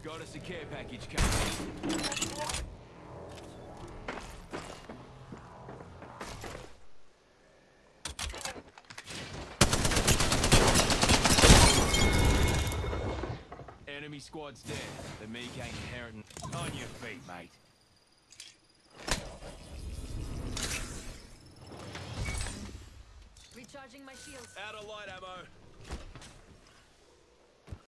Got us a care package coming. Enemy squad's dead. The meek ain't inheriting. On your feet, mate. Recharging my shields. Out of light ammo.